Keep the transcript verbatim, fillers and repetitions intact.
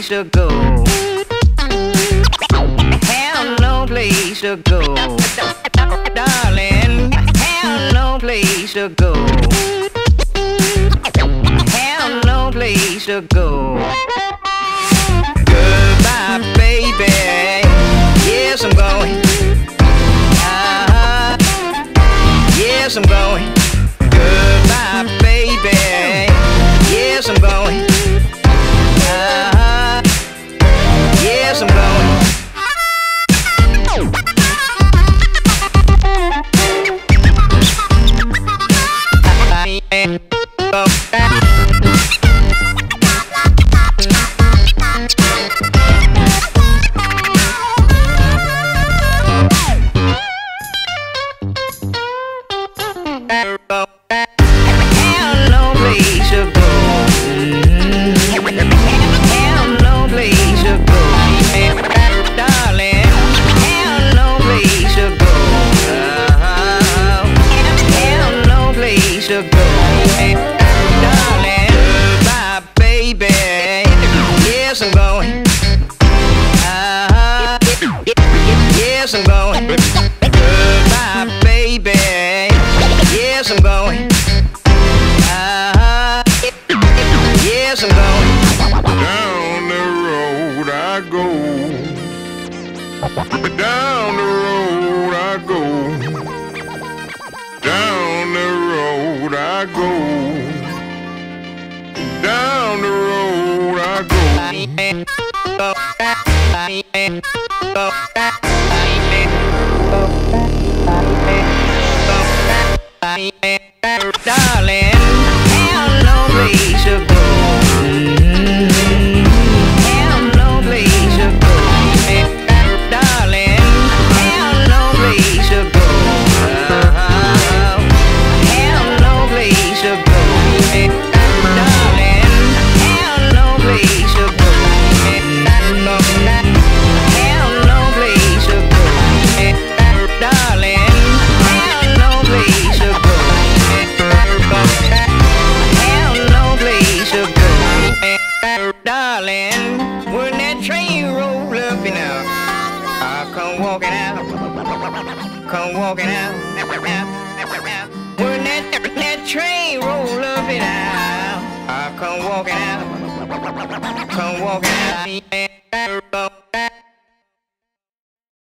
place to go. Have no place to go. Darling, have no place to go. Have no place to go. Goodbye, baby. Yes, I'm going. Uh-huh. Yes, I'm going. Goodbye, baby. Yes, I'm going. Uh-huh. Yes, I'm going. Have no place to go. Have no place to go. Darling, have no place to go. Uh-huh. Have no place to go. Darling, goodbye, baby. Yes, I'm going. Uh-huh. Yes, I'm going. Goodbye, baby. Yes, I'm going. Uh-huh. Yes, I'm going. Down the road I go. Down the road I go. Down the road I go. Down the road I go. Darling, have no place to go. Have no place to go. Darling, have no place to go. Uh-huh. Have no place to go. Darling, have no place to go. Have no place to go. Darling, have no place to go. Have no place to go. Darling, when that train roll up and out, I come walking out, come walking out. When that, that train roll up and out, I come walking out, come walking out.